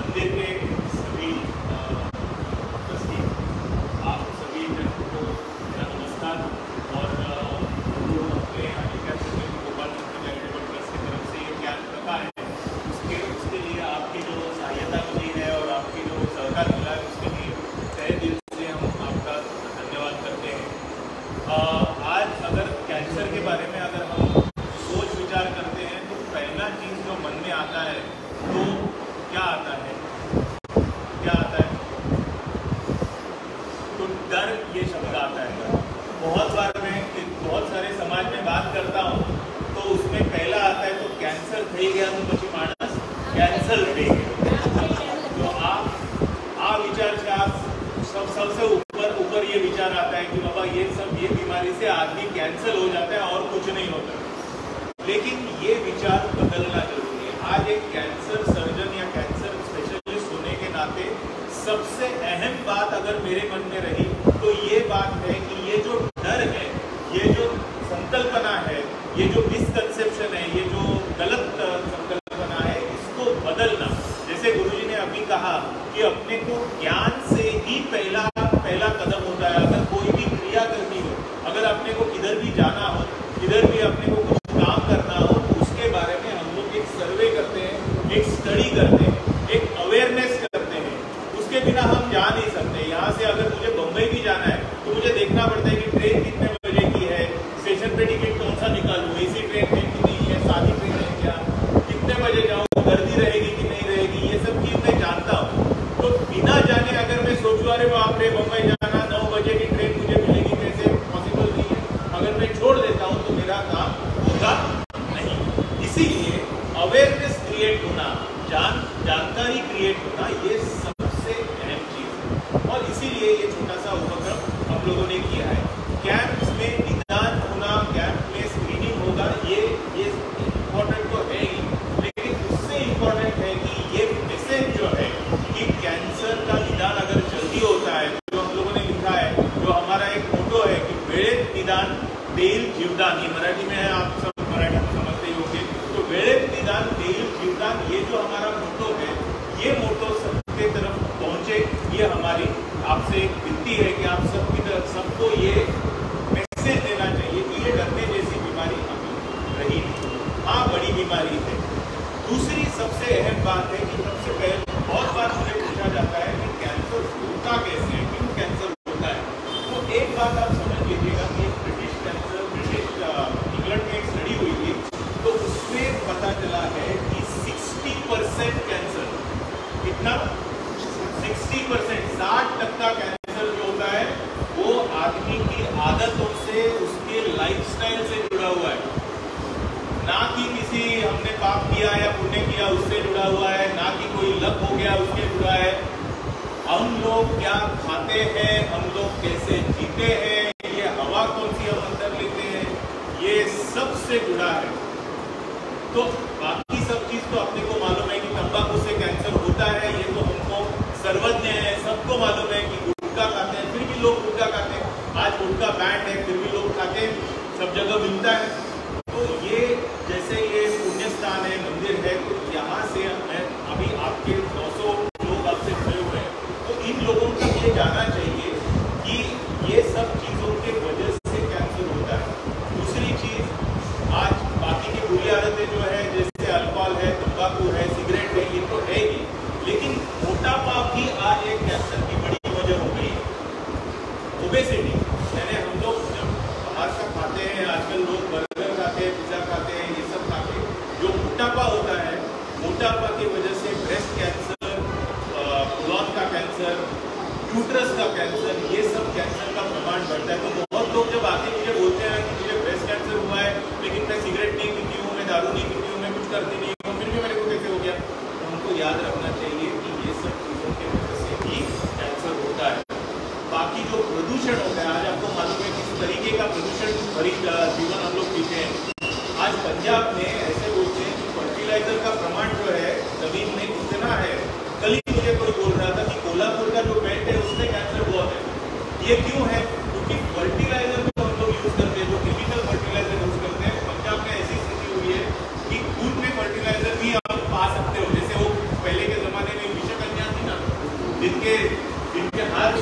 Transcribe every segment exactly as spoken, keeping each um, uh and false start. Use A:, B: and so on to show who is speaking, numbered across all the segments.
A: मंदिर के सभी ट्रस्टी, आप सभी को मेरा नमस्कार। और जो अपने गोपाल चैरिटेबल ट्रस्ट की तरफ से ये कैंप रखा है, उसके उसके लिए आपकी जो सहायता मिली है और आपकी जो सहकार मिला है, उसके लिए तहे दिल से हम आपका धन्यवाद करते हैं। आज अगर कैंसर के बारे में अगर हम सोच विचार करते हैं तो पहला चीज़ जो मन में आता है तो क्या आता है क्या आता है तो डर, ये शब्द आता है। बहुत बार मैं बहुत सारे समाज में बात करता हूँ तो उसमें पहला आता है तो कैंसर થઈ ગયા तो પછી માણસ कैंसर થઈ गया। तो आप आ विचार से आप सब सबसे ऊपर ऊपर ये विचार आता है कि बाबा ये सब ये बीमारी से आदमी कैंसर हो जाता है और कुछ नहीं होता। लेकिन ये विचार बदलना जरूरी है। आज एक कैंसर सर्जन या कैंसर स्पेशलिस्ट होने के नाते सबसे अहम बात अगर मेरे मन में रही तो ये बात है कि ये जो डर है, ये जो संकल्पना है, ये जो मिसकंसेप्शन है, ये जो गलत संकल्पना है, इसको बदलना। जैसे गुरुजी ने अभी कहा कि अपने को ज्ञान से ही पहला पहला कदम होता है। अगर कोई भी क्रिया करनी हो, अगर अपने को किधर भी जाना हो, किधर भी अपने को कुछ काम करना हो, तो उसके बारे में हम लोग एक सर्वे करते हैं, एक स्टडी करते हैं, एक अवेयरनेस करते हैं। उसके बिना हम जा नहीं सकते। यहाँ से अगर मुझे बम्बई भी जाना है तो मुझे देखना पड़ता है कि ट्रेन कितने बजे की है, स्टेशन पे टिकट कौन सा निकालूँ, एसी ट्रेन है कि नहीं है, सादी ट्रेन है क्या, कितने बजे जाऊँ, गर्दी रहेगी कि नहीं रहेगी, ये सब चीज़ मैं जानता हूँ। तो बिना जाने अगर मैं सोचूँ अरे बाप रे बम्बई जाना, नौ बजे की ट्रेन मुझे मिलेगी, कैसे पॉसिबल नहीं है, अगर मैं छोड़ देता हूँ तो मेरा काम होगा नहीं। इसीलिए अवेयरनेस क्रिएट होना, जान जानकारी क्रिएट होना, ये सबसे अहम चीज़ है। और इसीलिए ये छोटा सा उपक्रम हम लोगों ने किया है। कैंप में निदान होना, कैंप में स्क्रीनिंग होगा, ये ये इम्पोर्टेंट तो है ही, लेकिन उससे इम्पोर्टेंट है कि ये मैसेज जो है कि कैंसर का निदान अगर जल्दी होता है, जो हम लोगों ने लिखा है, जो हमारा एक मोटो है कि वेळेत निदान देईल जीवदान, ये मराठी में है, आप सब मराठी में समझते ही होंगे। तो वेळेत निदान देईल जीवदान, ये जो हमारा मोटो है, ये मोटो सबके तरफ पहुंचे, ये हमारी आपसे एक विनती है कि आप सबकी तरफ सबको ये मैसेज देना चाहिए कि ये डरने जैसी बीमारी अभी रही नहीं, हाँ बड़ी बीमारी है। दूसरी सबसे अहम बात है कि सबसे पहले बहुत बार मुझे पूछा जाता है कि कैंसर होता कैसे है, क्यों कैंसर होता है। तो एक बात आप समझ लीजिएगा कि ब्रिटिश कैंसर ब्रिटिश इंग्लैंड में एक स्टडी हुई थी, तो उसमें पता चला है कि सिक्सटी परसेंट कैंसर, कितना सिक्सटी परसेंट साठ टक्का कैंसर जो होता है वो आदमी की आदतों से, उसके लाइफस्टाइल से जुड़ा हुआ है। ना कि किसी हमने पाप किया या पुण्य किया उससे जुड़ा हुआ है, ना कि कोई लक हो गया उससे जुड़ा है। हम लोग क्या खाते हैं, हम लोग कैसे जीते हैं, ये हवा कौन सी हम अंदर लेते हैं, ये सबसे जुड़ा है। तो बाकी सब चीज तो अपने को मालूम है कि तंबाकू से कैंसर होता है, ये तो हमको सर्वज्ञ है, सबको मालूम है कि गुटखा खाते हैं, फिर भी लोग गुटखा खाते हैं। आज गुटखा बैंड है, फिर भी लोग खाते हैं, सब जगह मिलता है। तो ये जैसे ये पुण्य स्थान है, मंदिर है, तो यहाँ से अभी आपके दो सौ लोग आपसे जुड़े हुए हैं, तो इन लोगों तक ये जाना चाहिए कि ये सब चीज़ों के वजह से कैंसर होता है। दूसरी चीज़, आज बाकी की बुरी आदतें जो है जैसे अल्कोहल है, तंबाकू है, सिगरेट है, ये तो है ही, लेकिन मोटापा भी आज एक कैंसर की बड़ी वजह हो गई है। ओबेसिटी, यानी हम लोग जब बाहर का खाते हैं, आजकल लोग बर्गर खाते हैं, पिज्जा खाते हैं, ये सब खाते हैं, जो मोटापा होता है, मोटापा की वजह से ब्रेस्ट कैंसर, कोलन का कैंसर, यूट्रस का कैंसर, ये सब कैंसर का प्रमाण बढ़ता है। तो बहुत लोग जब आके मुझे बोलते हैं कि मुझे ब्रेस्ट कैंसर हुआ है, लेकिन मैं सिगरेट नहीं पीती हूँ, मैं दारू नहीं पीती हूँ, मैं कुछ करती नहीं हूँ, फिर भी मेरे को कैसे हो गया। तो हमको याद रखना चाहिए कि ये सब चीज़ों की वजह से ही कैंसर होता है। बाकी जो प्रदूषण होता है, आज आपको मालूम है किस तरीके का प्रदूषण भरी जीवन हम लोग पीते हैं। आज पंजाब में ऐसे बोलते हैं कि फर्टिलाइजर का प्रमाण जो है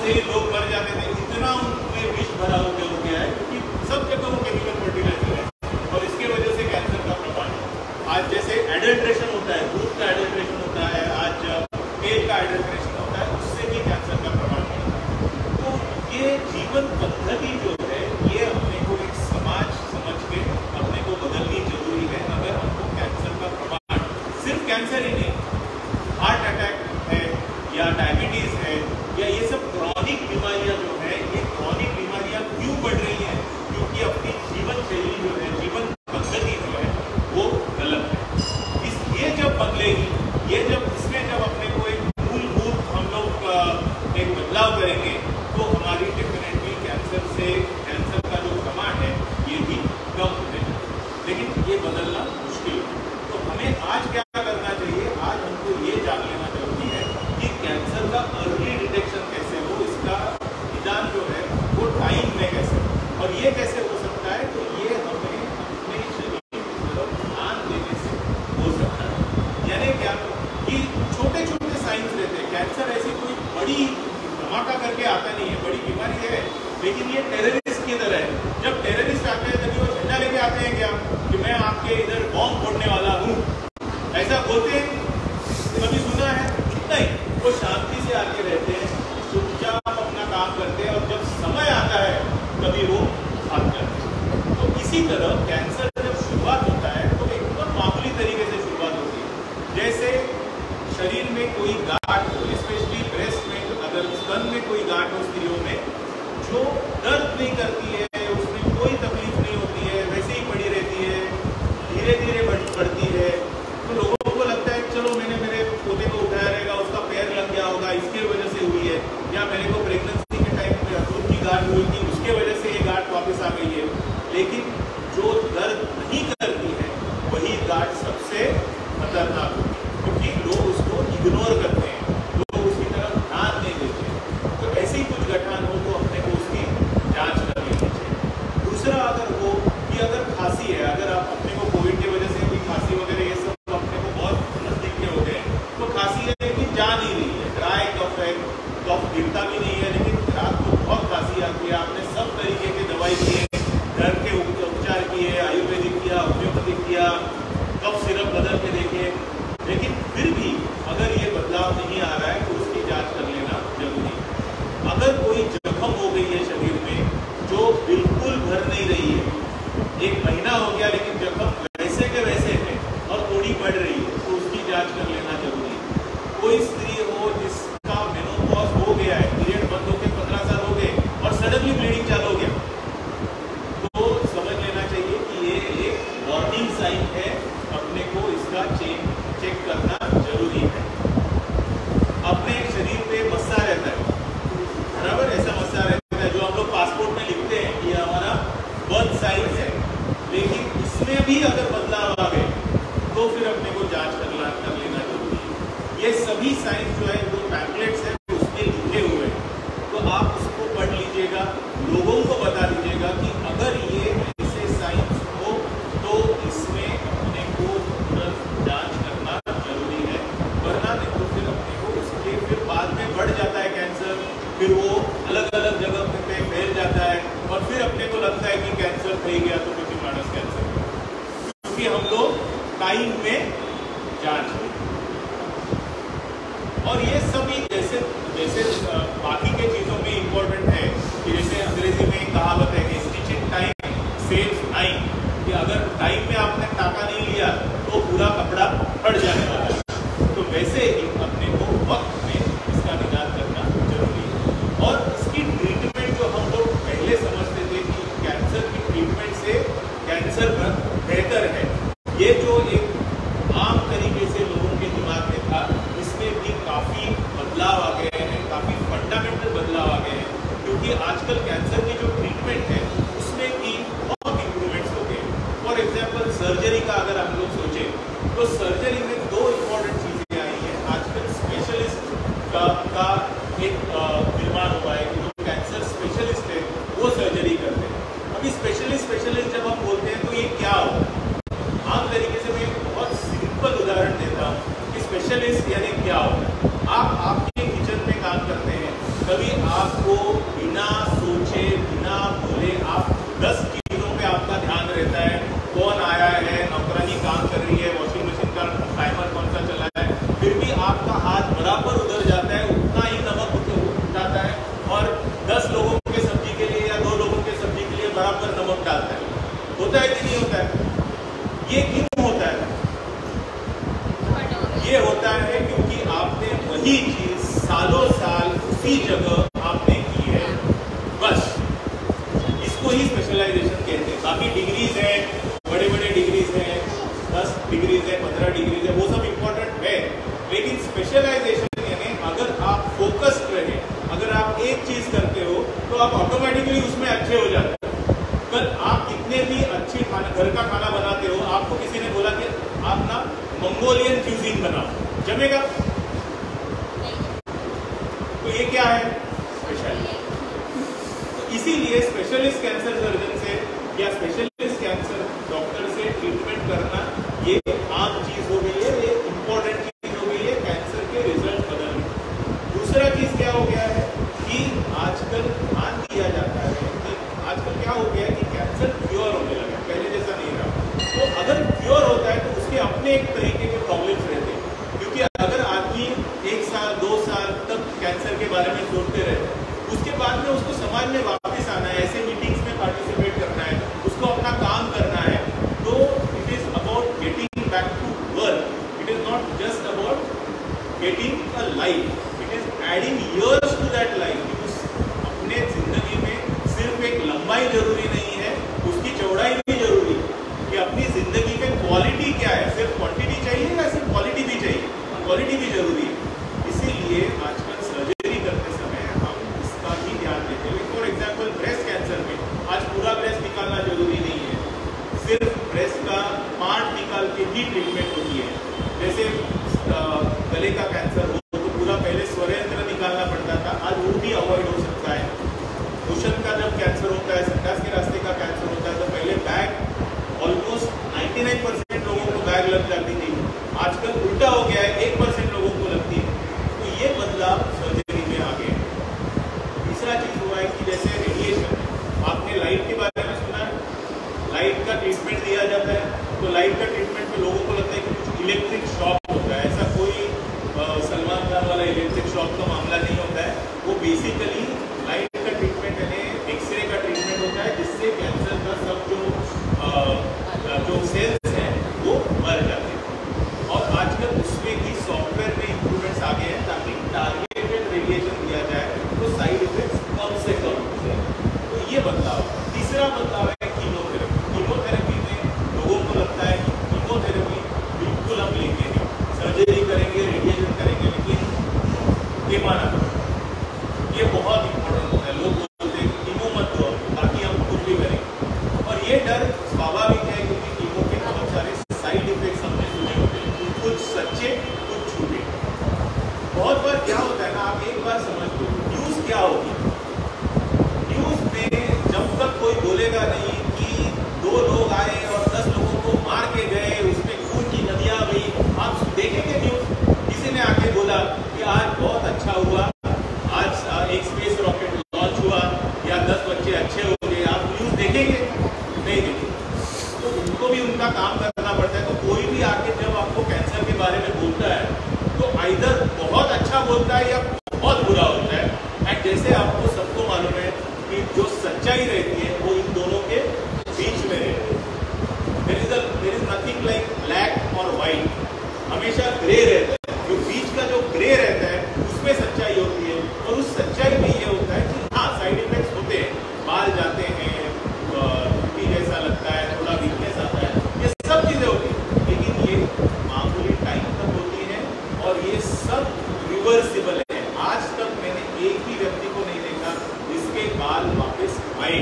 A: से लोग मर जाते थे, इतना उनमें विष भरा हो गया है क्योंकि सब जगह वो केमिकल फर्टिलाइजर है और इसके वजह से कैंसर का प्रमाण आज जैसे एडल्ट्रेशन होता है, दूध का एडल्ट्रेशन होता है, आज तेल का एडल्ट्रेशन होता है, उससे भी कैंसर का प्रमाण बढ़ता है। तो ये जीवन पद्धति जो है ये अपने को एक समाज समझ के अपने को बदलनी जरूरी है। अगर हमको कैंसर का प्रमाण, सिर्फ कैंसर ही नहीं, हार्ट अटैक है या डायबिटीज है या ये सब क्रॉनिक बीमारियां जो है, ये क्रॉनिक बीमारियां क्यों बढ़ रही हैं? क्योंकि अपनी जीवन शैली जो है, जीवन पद्धति जो है वो गलत है। इस ये जब बदलेगी, ये जब इसमें जब अपने को एक मूलभूत हम लोग एक बदलाव करेंगे तो हमारी डेफिनेटली कैंसर से कैंसर का जो प्रमाण है ये भी कम हो जाएगा। लेकिन ये बदलना मुश्किल है। तो हमें आज क्या करना चाहिए? आज हमको ये जान लेना जरूरी है कि कैंसर का अर्ली डिटेक्शन कैसे हो, इसका निदान जो है वो टाइम में कैसे, और ये कैसे हो सकता है? तो ये हमें अपने शरीर की तरफ ध्यान देने से हो सकता है। यानी क्या कि छोटे छोटे साइंस रहते हैं। कैंसर ऐसी कोई बड़ी धमाका करके आता नहीं है, बड़ी बीमारी है, लेकिन ये टेररिस्ट की तरह है। जब टेररिस्ट आते हैं तभी वो झंडा लेके आते हैं क्या कि मैं आपके इधर बॉम्ब फोड़ने वाला हूँ, ऐसा बोलते हैं? कभी सुना है? नहीं, वो शांति से आके रहते हैं, चुपचाप अपना काम करते हैं और जब समय आता है तभी वो भाग जाते हैं। तो इसी तरह कैंसर जब शुरुआत होता है तो एकदम मामूली तरीके से शुरुआत होती है। जैसे शरीर में कोई गांठ हो, स्पेशली ब्रेस्ट में, अगर स्तन में कोई गांठ हो स्त्रियों में, जो दर्द नहीं करती है, उसमें कोई तकलीफ नहीं होती है, वैसे ही पड़ी रहती है, धीरे धीरे बढ़ती है, तो लोगों को लगता है चलो मैंने मेरे पोते को उठाया रहेगा, उसका पैर लग गया होगा, इसके वजह से हुई है, या मेरे को प्रेगनेंसी के टाइम पे दूध की गांठ हुई थी, उसके वजह से ये गांठ वापस आ गई है। लेकिन जो दर्द नहीं करती है वही गांठ सबसे खतरनाक होती है, क्योंकि लोग उसको इग्नोर करते हैं, लोग उसकी तरफ ध्यान नहीं देते हैं। तो ऐसी कुछ घटना हो तो अपने को उसकी जांच कर लेनी चाहिए। दूसरा अगर वो कि अगर खांसी है, अगर आप अपने को कोविड की वजह से कोई खांसी वगैरह ये सब अपने को बहुत नजदीक के हो गए, तो खांसी है लेकिन जा नहीं रही है, ड्राई कफ है, कफ गिरता भी नहीं है, लेकिन आपको बहुत खांसी आती है, आपने सब तरीके की दवाई की है, घर के उपचार किए, आयुर्वेदिक किया, होम्योपैथिक किया, कफ सिरप बदल के देखे, लेकिन फिर भी अगर ये बदलाव नहीं आ रहा है तो उसकी जांच कर लेना जरूरी है। अगर कोई जख्म हो गई है शरीर में जो बिल्कुल भर नहीं रही है, एक महीना हो गया लेकिन जख्म वैसे के वैसे है और थोड़ी बढ़ रही है, तो उसकी जांच कर लेना जरूरी है। कोई स्त्री हो जिसका मेनोपॉज हो गया है, पीरियड बंद होकर पंद्रह साल हो गए और सडनली ब्लीडिंग चालू हो गया, तो समझ लेना चाहिए कि ये एक वार्निंग साइन है, अपने को इसका चेक चेक करना जरूरी है। अपने शरीर पे मस्सा रहता है, बराबर, ऐसा मस्सा रहता है जो हम लोग पासपोर्ट में लिखते हैं कि हमारा बर्थ साइज है, लेकिन इसमें भी अगर बदलाव आ गए तो फिर अपने को जांच करना कर लेना जरूरी है। ये सभी साइंस जो है, जो पैम्पलेट्स है उसमें लिखे हुए हैं, तो आप उसको पढ़ लीजिएगा, लोगों को बता दीजिएगा कि अगर ये ऐसे साइंस हो तो इसमें अपने को तुरंत जांच करना जरूरी है, वरना नहीं तो फिर अपने को उसके फिर बाद में बढ़ जाता है कैंसर, फिर वो अलग अलग जगह पे फैल जाता है और फिर अपने को लगता है कि कैंसर થઈ गया तो किसी मानस कैंसर, क्योंकि हम लोग टाइम में जांच नहीं। और ये सभी जैसे जैसे बाकी के चीज़ों में इम्पोर्टेंट है कि जैसे अंग्रेजी में कहावत है कि stitch in time saves time, कि अगर टाइम में आपने टाका नहीं लिया तो पूरा कपड़ा फट जाने वाला है, तो वैसे ही अपने को वक्त में इसका निदान करना जरूरी है। और इसकी ट्रीटमेंट जो हम लोग पहले समझते थे कि कैंसर की ट्रीटमेंट से कैंसर बेहतर है, ये जो एक आम तरीके से लोगों के दिमाग में था, इसमें भी काफ़ी बदलाव आ गए हैं, काफ़ी फंडामेंटल बदलाव आ गए हैं, क्योंकि आजकल कैंसर की जो ट्रीटमेंट है उसमें भी बहुत इम्प्रूवमेंट्स हो गए। फॉर एग्जाम्पल सर्जरी का अगर हम लोग सोचें तो सर्जरी में दो इम्पोर्टेंट चीज़ें आई हैं। आजकल स्पेशलिस्ट का, का एक निर्माण हुआ है कि जो कैंसर स्पेशलिस्ट है वो सर्जरी करते हैं। अभी स्पेशलिस्ट स्पेशलिस्ट जब हम बोलते हैं तो ये क्या होता है? आम तरीके से मैं एक बहुत सिंपल उदाहरण देता हूँ कि स्पेशलिस्ट यानी क्या होता है। आप आपके किचन में काम करते हैं, कभी आप ये होता है क्योंकि आपने वही चीज सालों साल उसी जगह आपने की है, बस इसको ही स्पेशलाइजेशन कहते हैं। बाकी डिग्रीज है, बड़े बड़े डिग्रीज हैं, दस डिग्रीज है, पंद्रह डिग्रीज है, वो सब इम्पोर्टेंट है, लेकिन स्पेशलाइजेशन यानी अगर आप फोकस्ड रहे, अगर आप एक चीज करते हो तो आप ऑटोमेटिकली उसमें अच्छे हो जाते हो। कल आप कितने भी अच्छे खाना, घर का खाना बनाते हो, आपको किसी ने बोला कि आप ना मंगोलियन क्यूजिन बनाओ, जमेगा? तो ये क्या है? स्पेशलिस्ट। तो इसीलिए स्पेशलिस्ट कैंसर सर्जन से या स्पेशलिस्ट कैंसर डॉक्टर से ट्रीटमेंट करना ये आम चीज हो गई है, ये इंपॉर्टेंट चीज हो गई है, कैंसर के रिजल्ट बदल गए। दूसरा चीज क्या हो गया है कि आजकल ध्यान दिया जाता है कि आजकल क्या हो गया है कि कैंसर क्योर होने लगा, पहले जैसा नहीं रहा। तो अगर क्योर होता है तो उसके अपने एक तरीके के प्रॉब्लम्स रहते हैं, क्योंकि अगर आदमी एक साल दो साल तक कैंसर के बारे में सोचते रहे, उसके बाद में उसको समाज में वापस आना है, ऐसे मीटिंग्स में पार्टिसिपेट करना है, उसको अपना काम करना है, तो it is about getting back to work, it is not just about getting a life, it is adding years to that life. अपने जिंदगी में सिर्फ एक लंबाई जरूरी नहीं है, उसकी चौड़ाई भी जरूरी है, कि अपनी जिंदगी में क्वालिटी क्या है, सिर्फ क्वांटिटी चाहिए या सिर्फ क्वालिटी भी चाहिए, क्वालिटी भी जरूरी है। इसीलिए आजकल सर्जरी करते समय हम इसका भी ध्यान देते हैं। फॉर एग्जाम्पल ब्रेस्ट कैंसर में आज पूरा ब्रेस्ट निकालना जरूरी नहीं है, सिर्फ ब्रेस्ट का पार्ट निकाल के भी ट्रीटमेंट होती है। जैसे आ, गले का कैंसर हो तो पूरा पहले स्वरेंद्र निकालना पड़ता था, आज वो भी अवॉइड हो सकता है। कुशन का जब कैंसर होता है, संडास के रास्ते का कैंसर होता है, तो पहले बैग ऑलमोस्ट निन्यानवे परसेंट लोगों को बैग लग जाती थी, आजकल उल्टा हो गया है, एक परसेंट लोगों को लगती है। तो ये बदलाव सर्जरी में आ गए। तीसरा चीज हुआ है कि जैसे रेडिएशन, आपने लाइट के बारे में सुना है, लाइट का ट्रीटमेंट दिया जाता है, तो लाइट का ट्रीटमेंट में लोगों को लगता है कि कुछ इलेक्ट्रिक शॉक होता है, ऐसा कोई सलमान खान वाला इलेक्ट्रिक शॉक का मामला नहीं होता है। वो बेसिकली लाइट का ट्रीटमेंट यानी एक्सरे का ट्रीटमेंट होता है, जिससे कैंसर का सब जो आ, जो सेल्स हैं वो मर जाते हैं। और आजकल उसमें भी सॉफ्टवेयर में इम्प्रूवमेंट्स आ गए हैं ताकि टारगेटेड रेडिएशन दिया जाए तो साइड इफेक्ट्स कम से कम होते हैं। तो ये बदलाव। तीसरा बदलाव है कीमोथेरेपी। कीमोथेरेपी में लोगों को लगता है कि कीमोथेरेपी बिल्कुल हम लेंगे नहीं, सर्जरी करेंगे, रेडिएशन करेंगे, लेकिन ये माना ये बहुत इंपॉर्टेंट होता है। लोग बोलते हैं कीमो मत दो, बाकी हम कुछ भी करेंगे, और ये डर स्वाभाविक है क्योंकि कीमो के बहुत सारे साइड इफेक्ट्स हमने सुने होते हैं, कुछ सच्चे कुछ झूठे। बहुत बार क्या होता है ना, आप एक बार समझ लो न्यूज क्या होगी। न्यूज में जब तक कोई बोलेगा नहीं कि दो लोग आए और दस लोगों को मार के गए, उसमें खून की नदियां बही, आप देखेंगे न्यूज। किसी ने आके बोला कि आज बहुत अच्छा हुआ, आज एक स्पेस रॉकेट लॉन्च हुआ, या दस बच्चे अच्छे हो गए, आप न्यूज देखेंगे? नहीं देखेंगे। तो उनको भी उनका काम करना पड़ता है। तो कोई भी आके जब आपको कैंसर के बारे में बोलता है तो आइदर बहुत अच्छा बोलता है या बहुत बुरा होता है। एंड जैसे आपको सबको मालूम है कि जो सच्चाई रहती है वो इन दोनों के बीच में रहती है। There is there is nothing like black और व्हाइट, हमेशा ग्रे रहता है। जो बीच का जो ग्रे रहता है उसमें सच्चाई होती है, और उस सच्चाई में ये होता है कि हाँ साइड इफेक्ट्स होते हैं, बाल जाते हैं, टूटी जैसा लगता है, थोड़ा वीकनेस आता है, ये सब चीजें होती हैं, लेकिन ये मामूली टाइम तक होती है और ये सब रिवर्सिबल है। आज तक मैंने एक भी व्यक्ति को नहीं देखा जिसके बाल वापस आए।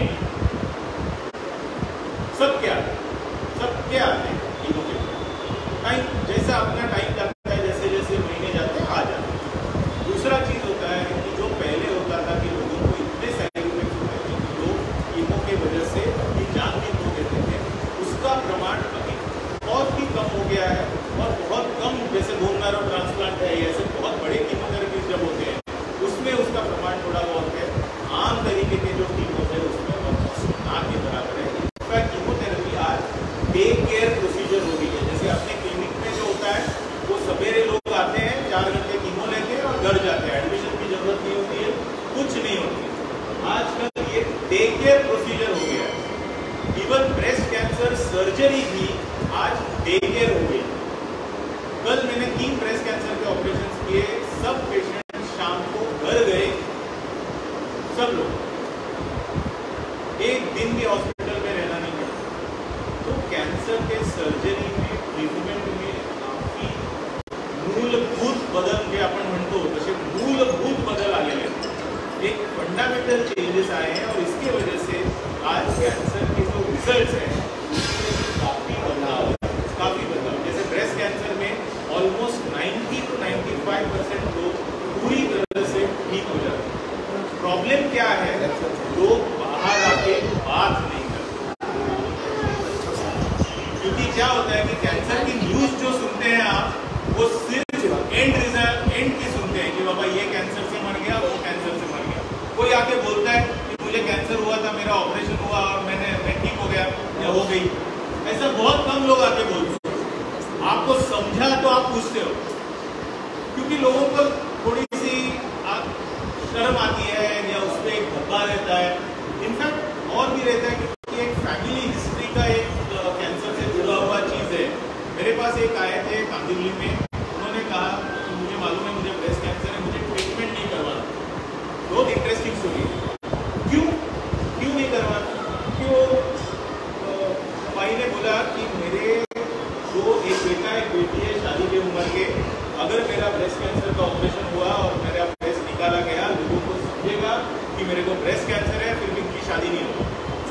A: सब क्या सब क्या है टाइम, जैसा अपना टाइम जाता है, जैसे जैसे महीने जाते हैं आ जाते हैं। दूसरा चीज होता है कि जो पहले होता था कि लोगों को इतने साइड इफेक्ट्स होते थे कि लोग कीमो के वजह से अपनी जान भी खो देते थे, उसका प्रमाण अभी बहुत ही कम हो गया है। और बहुत कम, जैसे बोन मैरो ट्रांसप्लांट है, ऐसे बहुत बड़े कीमोथेरेपी जब मेजर चेंजेस आए हैं और इसकी वजह से आज कैंसर के जो रिजल्ट्स हैं काफ़ी बदलाव काफ़ी बदलाव जैसे ब्रेस्ट कैंसर में almost ninety two ninety five percent लोग पूरी तरह से ठीक हो जाते हैं। प्रॉब्लम क्या है, लोग बाहर आके बात नहीं करते, क्योंकि क्या होता है कि कैंसर की न्यूज जो सुनते हैं आप, वो सिर्फ एंड रिजल्ट एंड की सुनते हैं कि बाबा ये कैंसर से मर गया, वो कैंसर से मर गया। कोई आके बोलता है कि मुझे कैंसर हुआ था, मेरा ऑपरेशन हुआ और मैंने मैं ठीक हो गया या हो गई, ऐसा बहुत कम लोग आके बोलते हैं। आपको समझा तो आप पूछते हो, क्योंकि लोगों को थोड़ी सी शर्म आती है या उस पर एक धब्बा रहता है, इनफैक्ट और भी रहता है कि एक फैमिली हिस्ट्री का एक कैंसर से जुड़ा हुआ चीज़ है। मेरे पास एक आए थे कांदिवली में, उन्होंने कहा कि मुझे मालूम है मुझे ब्रेस्ट कैंसर है, मुझे ट्रीटमेंट नहीं करवाना। बहुत इंटरेस्टिंग स्टोरी है। क्यों क्यों नहीं करवाना? क्यों? भाई ने बोला कि मेरे जो एक बेटा एक बेटी है शादी की उम्र के, अगर मेरा ब्रेस्ट कैंसर का ऑपरेशन हुआ और मेरा ब्रेस्ट निकाला गया, लोगों को समझेगा कि मेरे को ब्रेस्ट कैंसर है, फिर भी उनकी शादी नहीं होगी।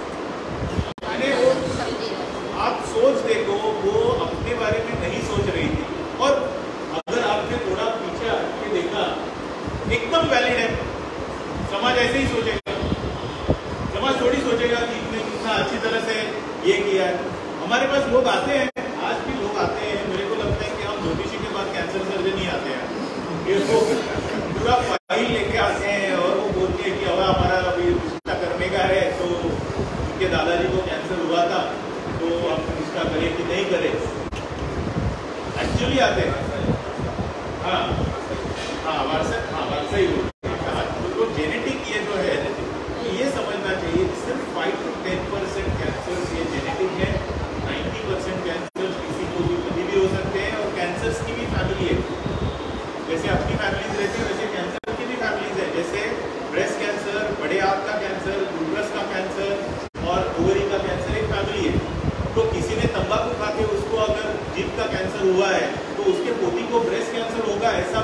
A: मैंने वो आप सोच देखो, वो अपने बारे में नहीं सोच रही थी। और अगर आपने थोड़ा पीछे आके देखा, एकदम वैलिड है, समाज ऐसे ही सोचेगा। समाज थोड़ी सोचेगा कि इसने कितना अच्छी तरह से ये किया है। हमारे पास लोग आते हैं, आज भी लोग आते हैं, मेरे को लगता है कि हम ज्योतिषी के बाद कैंसर सर्जन ही आते हैं। ये वो पूरा फाइल लेके आते हैं और वो बोलते हैं कि अब हमारा अभी रिश्ता करने का है, तो उनके दादाजी को कैंसर हुआ था, तो आप रिश्ता करें कि नहीं करें। एक्चुअली आते हैं, हाँ हाँ वारसा हाँ वारसा ही होता है। तो जेनेटिक ये जो है, तो ये समझना चाहिए सिर्फ five to ten percent cancer ये जेनेटिक है, नाइन्टी परसेंट कैंसर किसी को भी कभी भी हो सकते हैं। और कैंसर्स की भी फैमिली है, जैसे अपनी फैमिलीज रहती है वैसे कैंसर की भी फैमिलीज है। जैसे ब्रेस्ट कैंसर, बड़े आंत का कैंसर, यूट्रस का कैंसर और ओवरी का कैंसर एक फैमिली है। तो किसी ने तंबाकू खा के उसको अगर जीभ का कैंसर हुआ है, तो उसके पोती को ब्रेस्ट कैंसर होगा ऐसा